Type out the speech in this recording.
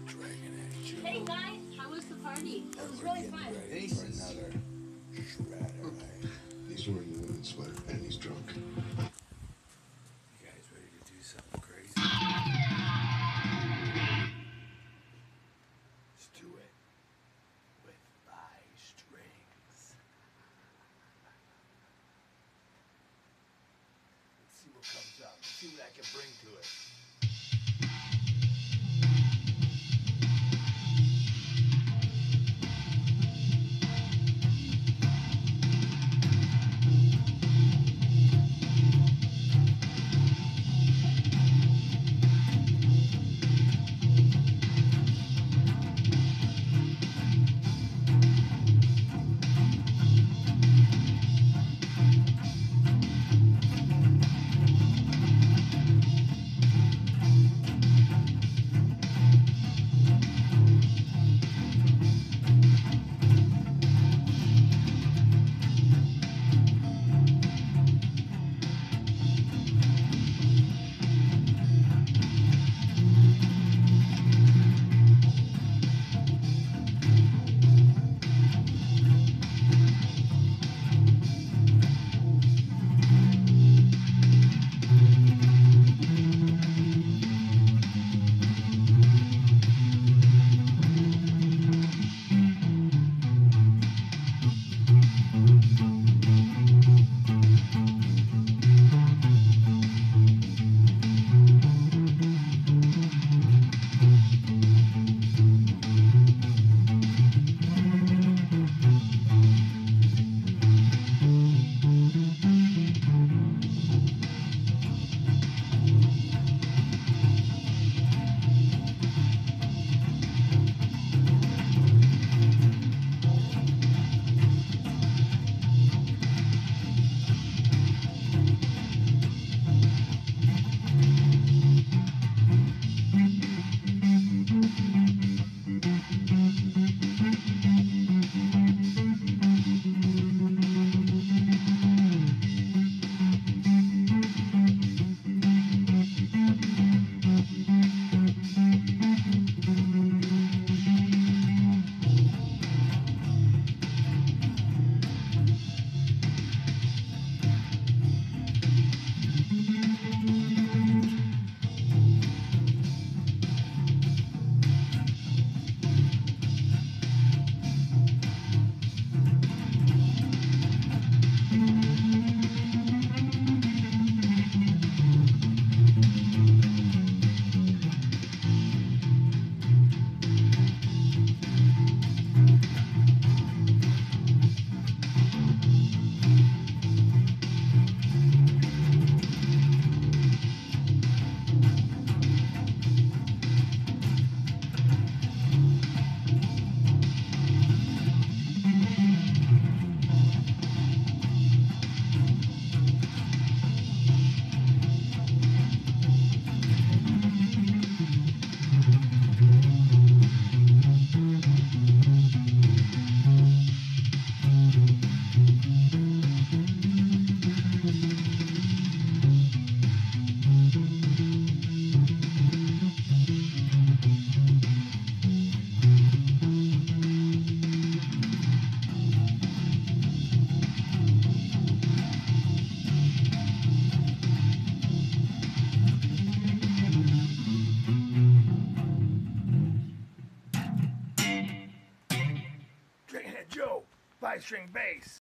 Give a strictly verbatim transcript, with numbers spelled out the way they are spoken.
Hey guys, how was the party? It was really fun. Aces. Another shredder. He's wearing a women's sweater and he's drunk. You guys ready to do something crazy? Let's do it with five strings. Let's see what comes up. Let's see what I can bring to it. Joe, five string bass.